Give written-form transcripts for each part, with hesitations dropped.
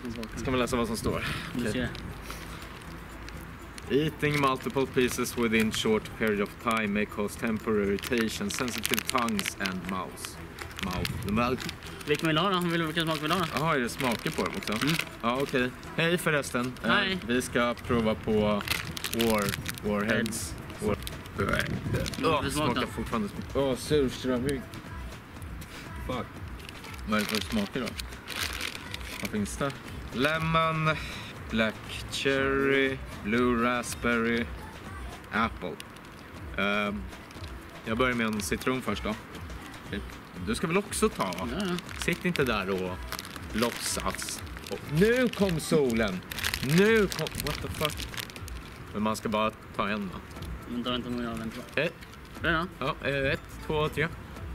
Ska man läsa vad som står? Du ser. Eating multiple pieces within short period of time may cause temporary irritation, sensitive tongues and mouth. Vilken vill du ha då? Vilken smak vill du ha då? Jaha, är det smaker på dem också? Ja, okej. Hej förresten. Hej. Vi ska prova på Warheads. Smakar fortfarande. Surströmming. Fuck. Vad är det för smaker då? Vad finns det? Lemon, black cherry, blue raspberry, apple. Jag börjar med en citron först då. Du ska väl också ta? Ja. Sitt inte där och låtsas. Nu kom solen! What the fuck? Men man ska bara ta en då. Men tar inte någon jag väntar. Det då? Ja, 1, 2, 3.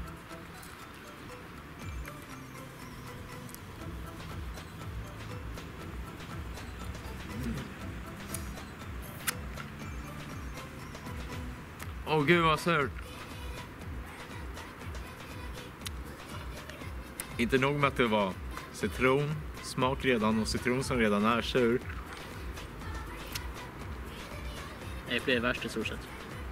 Åh gud vad surt. Inte nog med att det var citron, smak redan och citron som redan är sur. Äpple är värst i stort sett.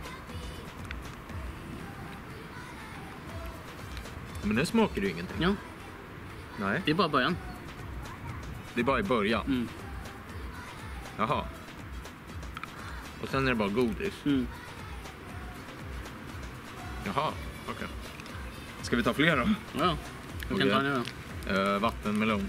Men nu smakar det ju ingenting. Ja, Nej, det är bara början. det är bara i början. Mm. Jaha. Och sen är det bara godis. Mm. Jaha, okej. Ska vi ta fler då? Ja, vi kan ta nu då. Vattenmelon.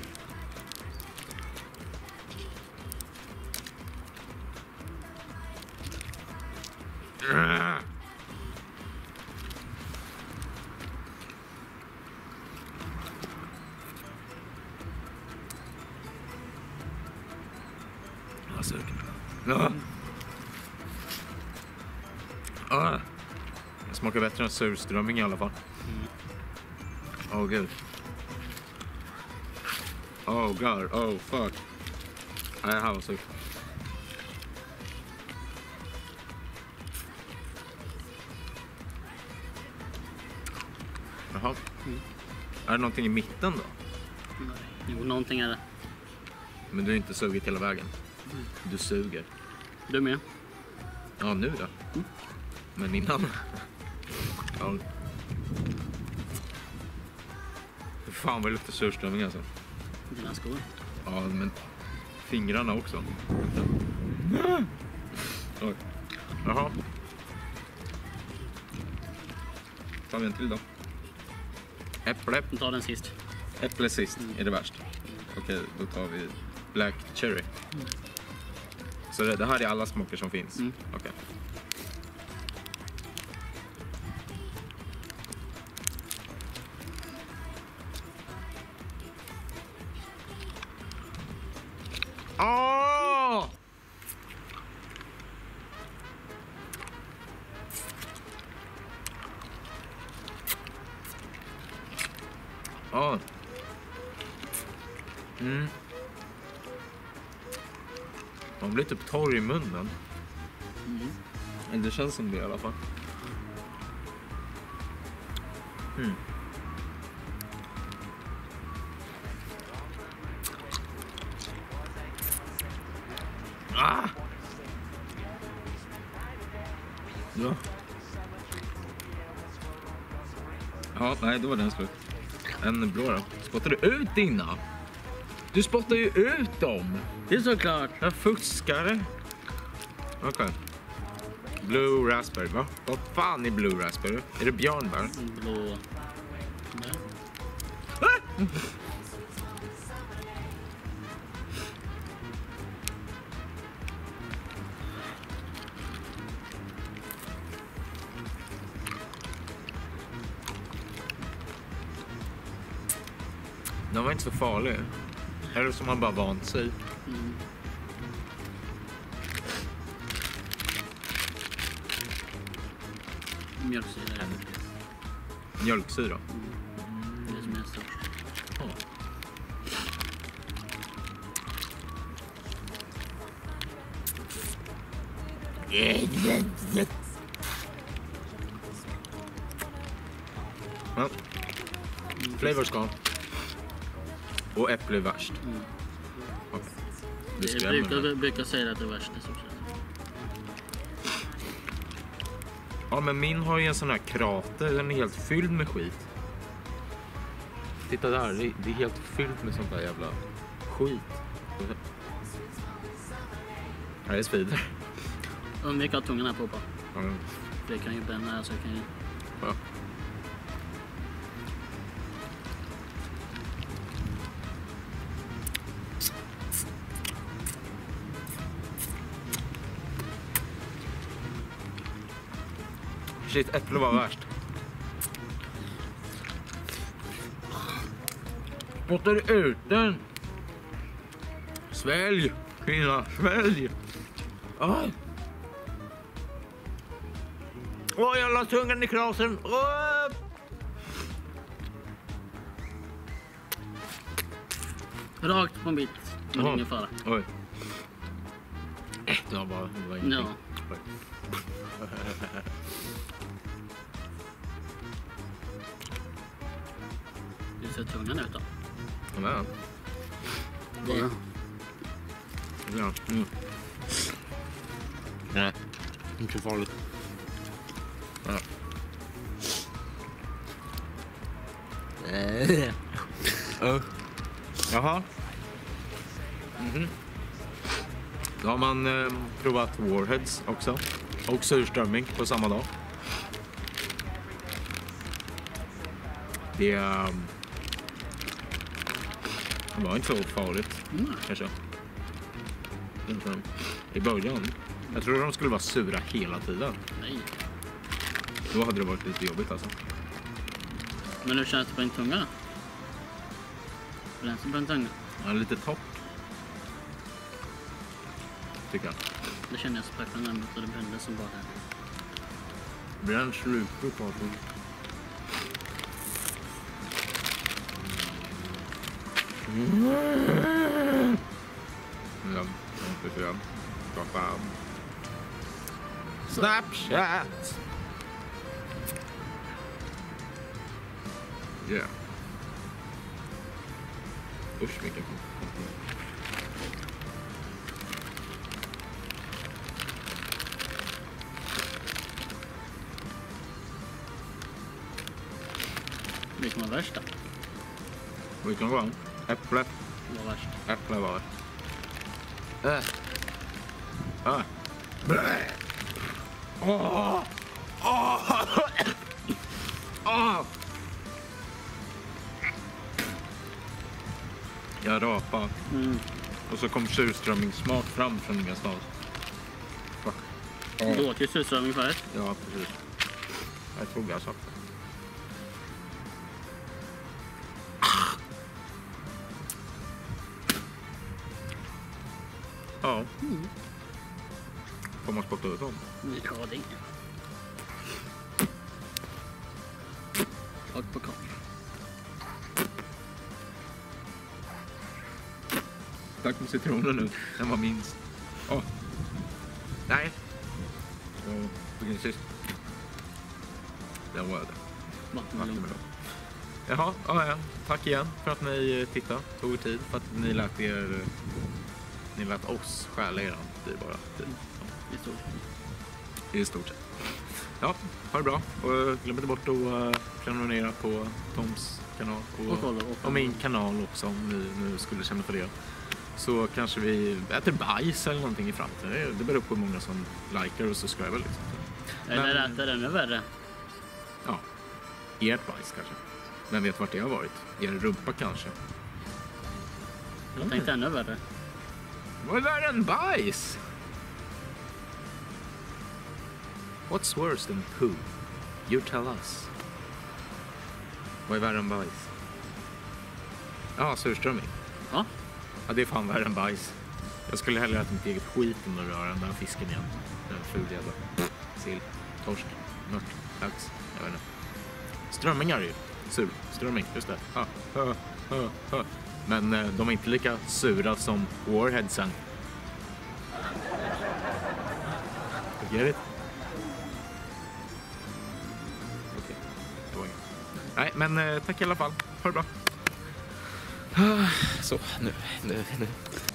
Alltså, det smakar bättre än surströmming i alla fall. Åh gud. Oh god, oh fuck. Nej, det här var surt. Jaha. Är det någonting i mitten då? Jo, någonting är det. Men du är inte sugit hela vägen. Du suger. Du med? Ja, nu då. Men innan. Ja. Fan vad det luktar surströmming alltså. Dina skor. Ja, men fingrarna också. Oj. Jaha. Tar vi en till då. Äpple. Ta den sist. Äpple sist är det värst. Okej, då tar vi black cherry. Så det här är alla smaker som finns. Okej. Åh! Ja. Man blir typ torr i munnen. Det känns som det i alla fall. Ah! Ja. Ja, nej, det var den slut. En blå då. Spottar du ut dina? Du spottar ju ut dem. Det är såklart. Jag fuskar. Okej. Blue raspberry, va? Vad fan är blue raspberry? Är det björnbär? Blå. Den var inte så farlig. Eller som man bara vant sig. Mjölksyra. Mjölksyra. Det är som är stort. Ja. Flavor ska. Och äpple är värst. Okej. Du Jag skrämmer mig. brukar säga att det är värst i stort sett. Ja, men min har ju en sån här krater. Den är helt fylld med skit. Titta där. Det är helt fyllt med sånt där jävla skit. Ja, det svider. Undvik att tungan är på. Ja. Det kan ju bränna, alltså kan ju... Ja. Shit, äpple var värst. Spottar ut den. Svälj, kvinna, svälj. Aj. Åh, jag la tungan i krasen. Åh. Rakt på en bit. Men Jaha. ingen fara. Oj. Det var bara... Det var ingenting. Ja. Oj. Du ser tungan ut då. Ja. Det är... Ja. Mm. Nej, inte farligt. Ja. Jaha. Mhm. Då har man provat Warheads också. Och surströmming på samma dag. Det var inte så farligt. Kanske. Inte. I början. Jag tror de skulle vara sura hela tiden. Nej. Då hade det varit lite jobbigt alltså. Men hur känns det på en tunga? Bränns det på en tunga? Ja, lite torrt. Tycker jag. Det känner jag så närmast och det brände som bara det. Bränns lite på det. Ja, inte så. Vad fan. Snapchat! Yeah. Usch, vilken Vilken var värst då? vilken var äpple. Vad var värst? Äpple var det. Blä. Åh! Åh! Åh! Jag rapade. Och så kom surströmmingssmak fram från ingenstans. Fuck. Du åt ju surströmming förut. Ja, precis. Jag tror jag sagt det. Ja. Får man spotta ut dem? Ja, det är och på kak. Tack med citronen nu. Den var minst. Åh. Nej. Vilken sist. Den var det. Vattenmelon. Jaha, ja. Tack igen för att ni tittade. Tog er tid för att ni lät ni lät oss stjäla er dyrbara tid. I stort. I stort sett. Ja, ha det bra. Och glöm inte bort att prenumerera på Toms kanal. Och min kanal också om ni nu skulle känna för det. Så kanske vi äter bajs eller någonting i framtiden. Det beror på hur många som likar och subscriber liksom. Eller äter ännu värre. Ja, ert bajs kanske. Vem vet vart det har varit? Er rumpa kanske. Jag tänkte ännu värre. Vad är värre än bajs? What's worse than poo? You tell us. Vad är värre än bajs? Ja, surströmming. Ja. Ja, det är fan värre än bajs. Jag skulle hellre äta mitt eget skit än att röra den där fisken igen. Den ful jävla sill, torsk, mört, lax, jag vet inte. Strömmingar är ju sur. Strömming, just det. Men de är inte lika sura som Warheadsen. Get it? Okej, det var inget. Nej, men tack i alla fall. Ha det bra. Så, nu.